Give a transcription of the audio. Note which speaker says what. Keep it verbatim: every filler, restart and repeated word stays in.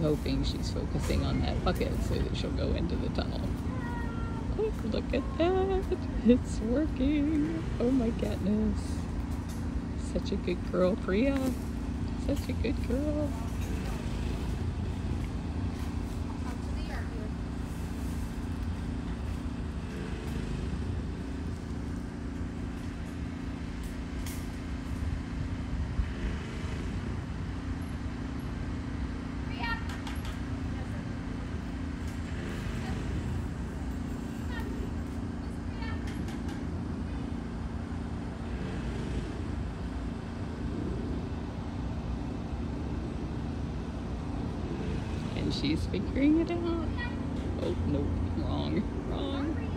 Speaker 1: hoping she's focusing on that bucket so that she'll go into the tunnel. Oh, look at that. It's working. Oh my goodness. Such a good girl, Priya. Such a good girl. And she's figuring it out. Oh, no, wrong, wrong.